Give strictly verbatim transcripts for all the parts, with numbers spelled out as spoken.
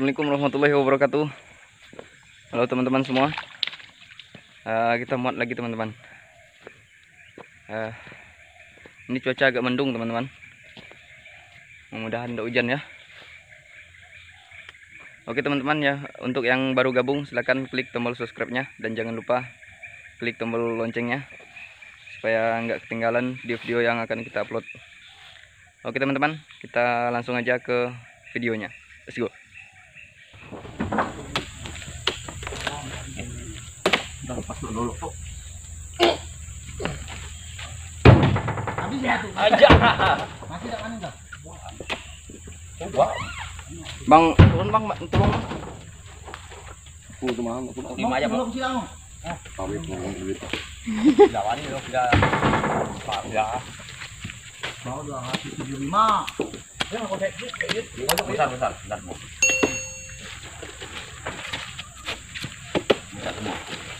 Assalamualaikum warahmatullahi wabarakatuh. Halo teman-teman semua. uh, Kita muat lagi teman-teman. uh, Ini cuaca agak mendung teman-teman. Mudah-mudahan tidak hujan ya. Oke teman-teman ya, untuk yang baru gabung silahkan klik tombol subscribe-nya. Dan jangan lupa klik tombol loncengnya supaya nggak ketinggalan video-video yang akan kita upload. Oke teman-teman, kita langsung aja ke videonya. Let's go. Udah lepas dulu kok. Habis ya tuh. Aja. Masih tak mana enggak? Wah. Bang, turun Bang, tolong. Aku tuh mahal, aku lima aja, Bang. Belum silang. Ah, kami ngomong duit. Enggak wani loh, enggak. Pak, ya. Mau dua ratus tujuh puluh lima. Ya, aku cek duit. Besar, besar, besar. Besar semua.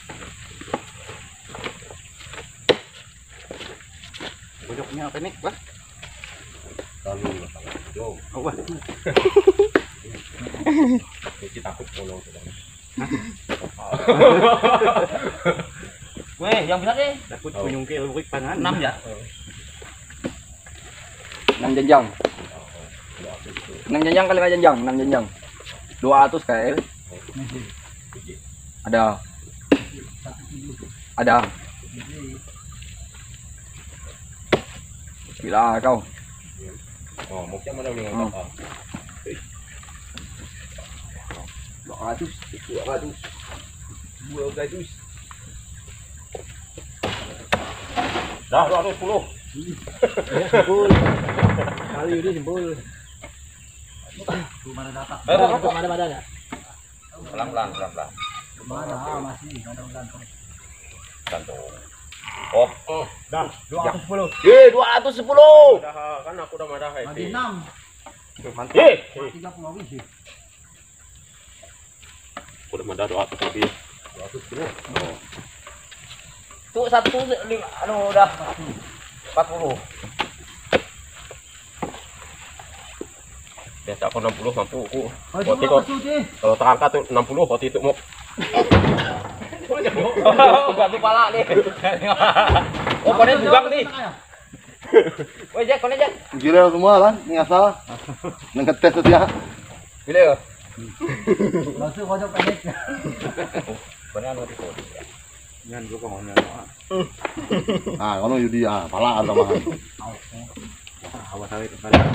Bojoknya apa nih, Bang? Lalu yo. Oh, Bang. Kita takut kalau Weh, yang besar deh. takut penyungkil wik pangan. enam ya? enam jenjang. enam jenjang kali lima jenjang, enam jenjang. dua ratus K L. Ada. Ada. Gila kau. Oh, mau mana nih? Hmm. dua ratus, dua ratus. dua ratus. Dah, dua ratus sepuluh. Jempol. Kali ini jempol. Mana data? Eh, Ada kok ada ada. pelan-pelan, pelan-pelan. Mana masih gantung-gantung. Gantung. Oh, Oh, dah dua ratus sepuluh. eh dua ratus sepuluh. Dah kan aku udah madah Lagi itu. enam. Mantap. Eh, tiga puluh sih. aku udah madah dua ratus lebih. dua ratus sepuluh. Oh. Tuh satu lima, anu udah empat puluh. Biasa aku enam puluh mampu aku. Oh, Waktu itu itu masuk sih. kalau terangkat tuh enam puluh waktu itu mau. Ganti pala nih. Oh, konen bugang nih. Woi, Jack, konen Jack. Gila semua kan, ngasal. Ngetes saja. Bila ya? Langsung kocok pendek. Konen anu di kode. Ngan gua kemana? Ah, kalau Yudi ah, pala tambahan. Awas aja itu kali.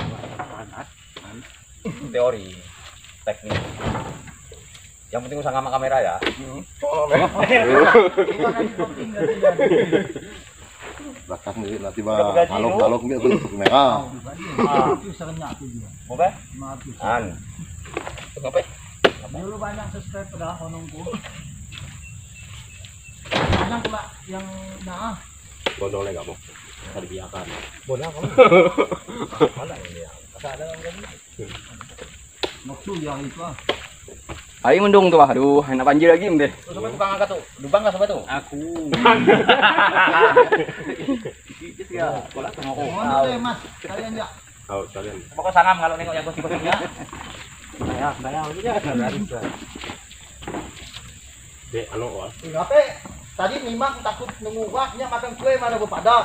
Teori, teknik. Yang penting usah sama kamera ya. Belakang nih nanti bah balok-balok gitu tuh merah. Itu serenyak tuh dia. Mau be? lima ratus. An. Ngapain? Dulu banyak subscribe pada konongku. Banyak pula yang nah. Gondolnya enggak mau. Tadi biarkan. Bola kamu. Mana ini ya? Ada yang Maksud yang itu ah. Ayo mendung tuh, aduh, enak banjir lagi deh. Tuh, sampai tukang angkat tuh. Dubang enggak sampai tuh? Aku. Ya, bola sama aku. Mana deh Mas? Kalian enggak? Tahu kalian. Pokok sangam kalau nengok yang gosip-gosipnya. Ya, bayar aja. Dek, anu wah. Ngape? Tadi Mimak takut nunggunya makan kue mana berpada.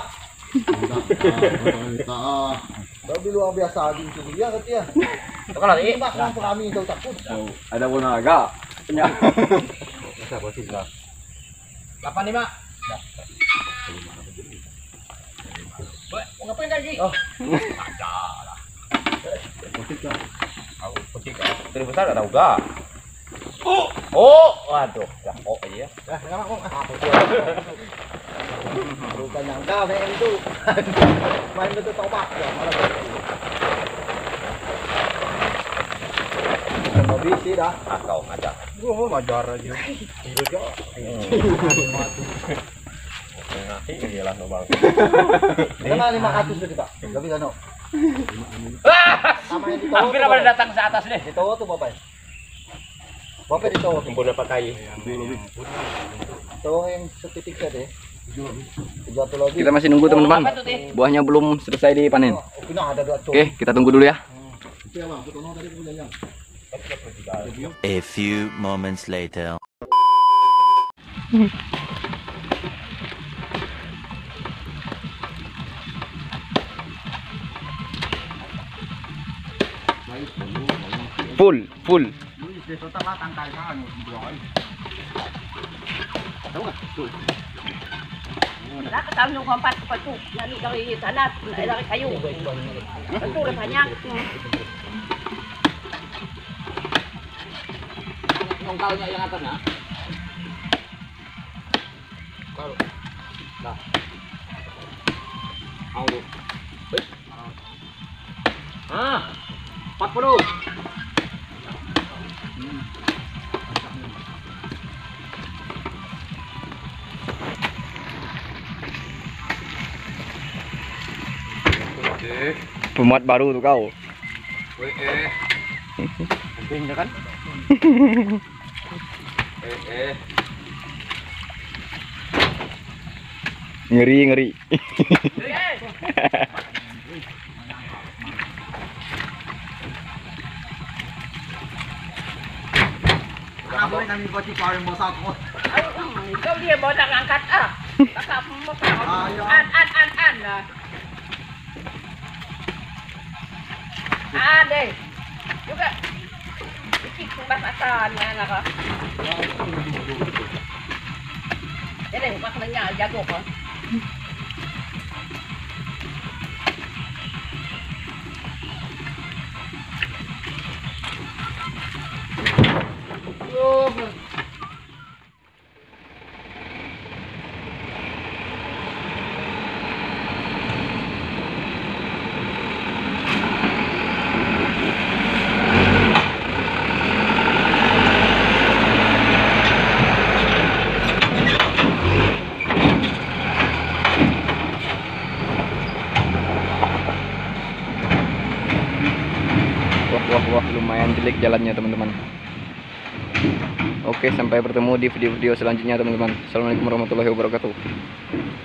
Ah, Baru luar biasa di itu dia katanya. Itu kan lagi. Mimak yang kami tahu takut. Ada bonaga. Punya. Masa apa sih lah? delapan lima. Boy, mau ngapain lagi? Oh. Ada lah. Aku putih kan. Terus besar enggak tahu enggak? Oh. Oh, waduh, ya oh aja ya. Dah, enggak mau. Bukan nyangka kayak itu. Main betul topak ya, malah betul. Lebih sih dah. Ah, kau ngajak. Gua mau majar aja. Iya, Ngasih ini lah no bang. Kenapa lima ratus tuh Pak? Lebih kan no? Sama yang di towo. Hampir pada datang ke atas deh. Di towo tuh Bapak. Bapak di towo tuh. Kumpul dapat kayu. Towo yang setitik saja deh. Jatuh lagi. Kita masih nunggu teman-teman. Buahnya belum selesai dipanen. Oh, kena ada dua Oke, kita tunggu dulu ya. A few moments later. Full, full. Nakataon yung kampat ko pato. Nani kami sanat, nai kayo. Pato rin banyak. Nung taon niya yung atas na. Ah, empat puluh. Pemuat baru tuh kau. Eh, penting kan? Eh, eh. Ngeri ngeri. Ano ba namin ko si Parang Bosak ko? Ay, ikaw dia bawa tak angkat ah. Kakak mo ka. An an an an. Ah, deh. Juga. Ikik basasan na naka. Jadi, pas nanya jago ko. Wah wah wah, lumayan jelek jalannya teman-teman. Oke, sampai bertemu di video-video selanjutnya teman-teman. Assalamualaikum warahmatullahi wabarakatuh.